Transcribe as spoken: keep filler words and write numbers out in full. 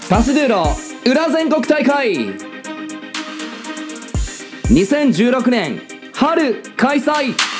パスドゥーロ裏全国大会にせんじゅうろくねん春開催。